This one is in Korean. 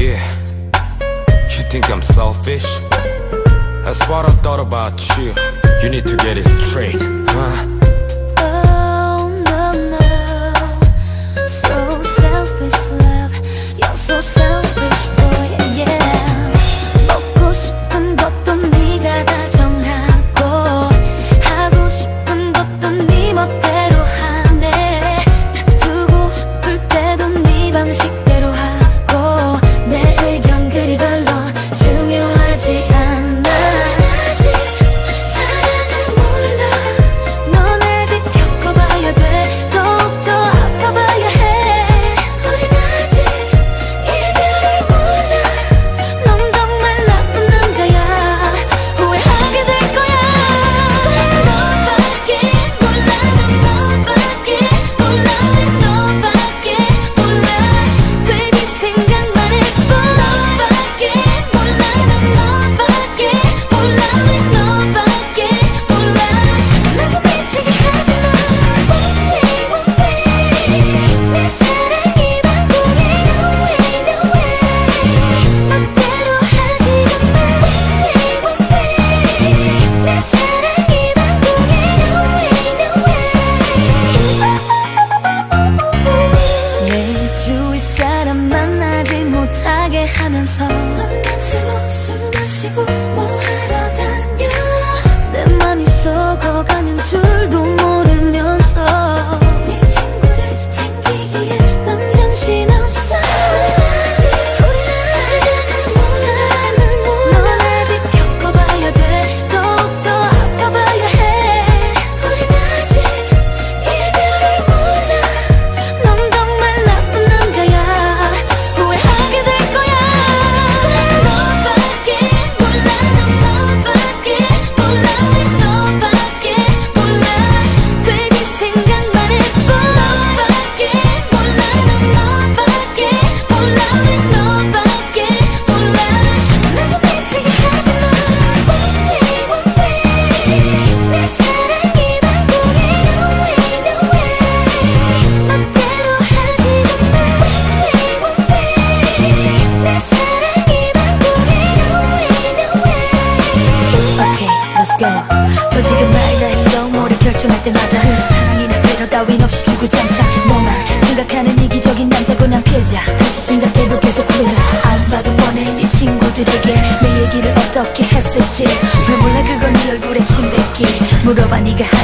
Yeah, you think I'm selfish? That's what I thought about you. You need to get it straight, huh? Oh no no, so selfish love. You're so selfish boy, yeah. 먹고 싶은 것도 네가 다 정하고 하고 싶은 것도 네 멋대로 하네. 다투고 울 때도 네 방식대로 하고 내 의견 그리 별로 중요하지 않아. 사랑을 몰라. 넌 아직 겪어봐야 돼. 더욱더 아파봐야 해. 우린 아직 이별을 몰라. 넌 정말 나쁜 남자야. 후회하게 될 거야. 너밖에 몰라. 난 너밖에 몰라. 왜 너밖에 몰라. 왜 네 생각만 해봐. 너밖에 몰라. 난 너밖에 몰라. 왜 너밖에 몰라. 나 좀 미치게 하지 마. 내 사랑이 반동해. No way no way. 멋대로 하지 마. 내 사랑이 반동해. No way no way. 내 주위 사람 만나지 못하게 하면서 밤새 술 마시고 뭐 하러 다녀. 내 맘이 썩어가는 줄도 모르면서 네 친구들 챙기기에 넌 정신없어. 우린 아직 사랑을 몰라. 넌 아직 겪어봐야 돼. 더욱더 아파봐야 해. 우린 아직 이별을 몰라. 넌 정말 나쁜 남자야. 후회하게 될 거야. 너밖에 몰라. 난 너밖에 몰라. 왜 너밖에 몰라. 왜 네 생각만 해봐. 너밖에 몰라. 난 너밖에 몰라. 왜 너밖에 몰라. 나 좀 미치게 하지 마. 내 사랑이 반동해. No way no way. 멋대로 하지 마. 내 사랑이 반동해. No way no way. Okay, let's go. 너 지금 말다 했어. 뭐를 결정할 때마다 사랑이나 배려 따윈 없이 주구장창. 너만 생각하는 이기적인 남자고 난 피해자. 다시 생각해도 계속 후회가. 안 봐도 뻔해. 네 친구들에게 내 얘기를 어떻게 했을지. 왜 몰라 그건 네 얼굴에 침뱉기. 물어봐 네가